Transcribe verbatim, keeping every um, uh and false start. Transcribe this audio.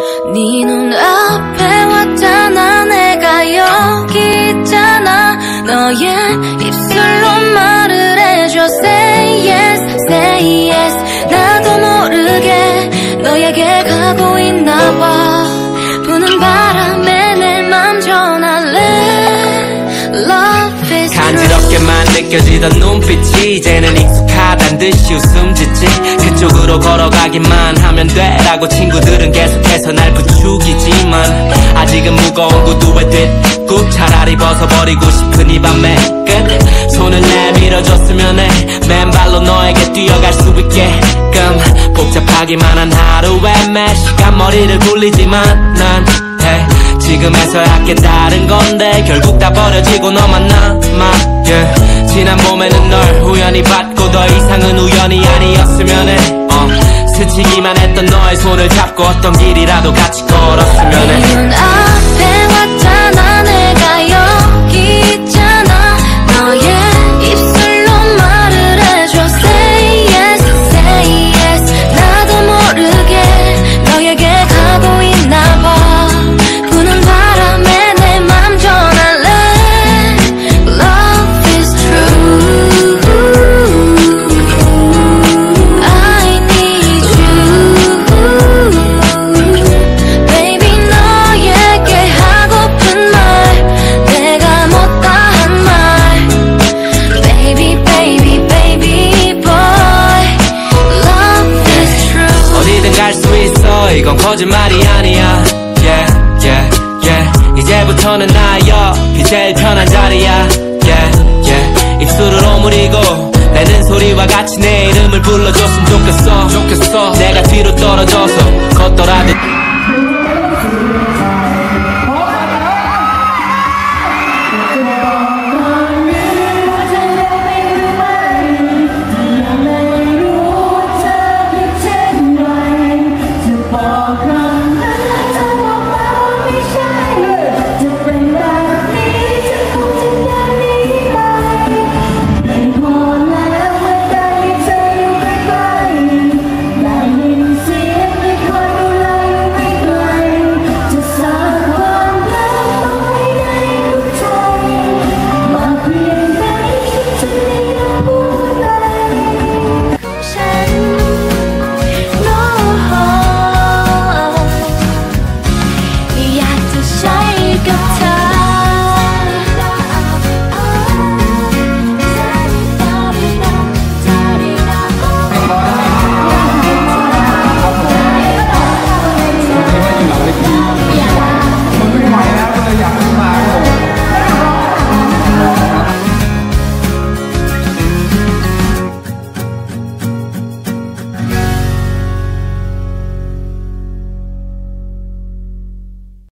네 눈앞에 왔잖아. 내가 여기 있잖아. 너의 입술로 말을 해줘. Say yes, say yes. 나도 모르게 너에게 가고 있나봐. 부는 바람에 내 맘 전할래. Love is 간지럽게만 느껴지던 눈빛이 이제는 익숙하단 듯이 웃음 짓지. 그쪽으로 걸어가기만 하면 돼라고 친구들은 계속해서 날 부추기지만 아직은 무거운 구두에 뒷굽 차라리 벗어버리고 싶은 이 밤의 끝. 손을 내밀어줬으면 해. 맨발로 너에게 뛰어갈 수 있게끔. 복잡하기만 한 하루에 매 시간 머리를 굴리지만 난 해. 지금에서야 깨달은 건데 결국 다 버려지고 너만 남아. yeah. 지난 봄에는 널 우연히 봤고 더 이상은 우연이 아니었으면 해. uh. 스치기만 했던 너의 손을 잡고 어떤 길이라도 같이 걸었으면 해. 네 눈앞에 왔잖아. 내가 여기 있잖아. 너의 입술로 말을 해줘. Say yes, say yes. 나도 모르게 너에게 가고 있나봐. 이건 거짓말이 아니야. Yeah, yeah, yeah. 이제부터는 나의 옆이 제일 편한 자리야. Yeah, yeah. 입술을 오므리고 내는 소리와 같이 내 이름을 불러줬으면 좋겠어. 좋겠어. 내가 뒤로 떨어져서 걷더라도